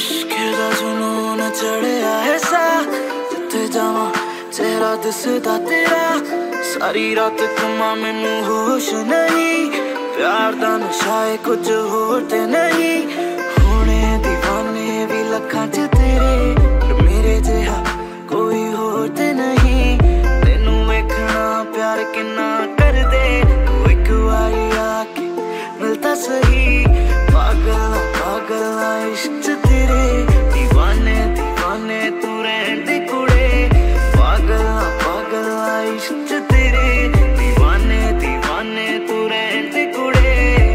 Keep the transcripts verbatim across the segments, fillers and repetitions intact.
इश्क दा जुनून चढ़िया है सा, जिथे जावा चेहरा दिसदा तेरा। सारी रात कमा मैनू होश नहीं, प्यार दा नशा है कुछ होर ते नहीं। होने दीवाने भी लखां च तेरे, पर मेरे जिहा कोई होर ते नहीं। तेनू वेखना प्यार किन्ना कर दे, तू एक वारी आके मिलता सही। पागल पागल इश्क तेरे, दीवाने दीवाने तू रहन दे कुड़े। पागल पागल इश्क तेरे, दीवाने दीवाने तू रहन दे कुड़े।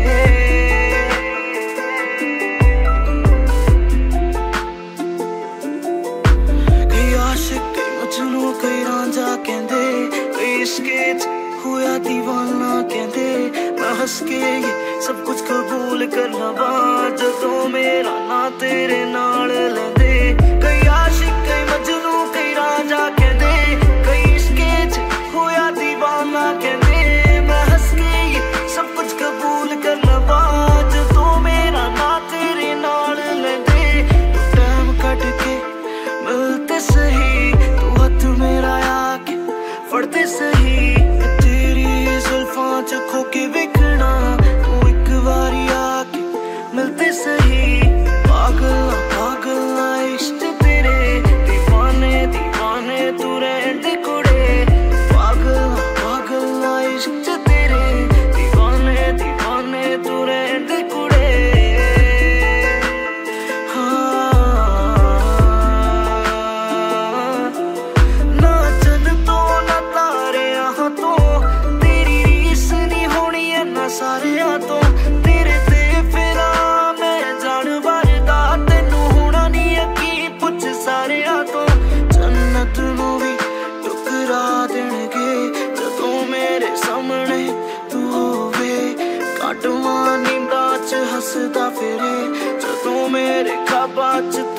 कई आशिक कई मजनू कई रांझा कहंदे, कई इश्के च होया दीवाना कहंदे। मैं हंस के ये सब कुछ कबूल कर लवा, जदों मेरा ना तेरे नाल लैंदे। कई आशिक कई मजनू कई रांझा कहंदे, कई इश्के च होया दीवाना कहंदे। मैं हंस के ये सब कुछ कबूल कर लवा, जदों मेरा ना तेरे नाल लैंदे। तू टाइम कट के मिलते सही, तू हथ मेरा आके फड़ते सही। तेरी जुल्फां च खो के वेखना, तू एक बारी आके मिलते सही। पागल पागल इश्क तेरे, दीवाने दीवाने तू रहन दे कुड़े। पागल पागल इश्क तेरे, दीवाने दीवाने तू रहन दे कुड़े। हाँ, ना चंद तो ना तारियां तो, तेरी रीस नहीं होनी है ना सारियां तो। तेरे ते फिरा मैं जान भरदा, तेनू होना नहीं यकीन पुछ सारियां तो। जन्नत नू भी ठुकरा देणगे, जदों मेरे सामने तू होवे। काटवां नींदां च हसदा फिरे, जदों मेरे ख्वाबां च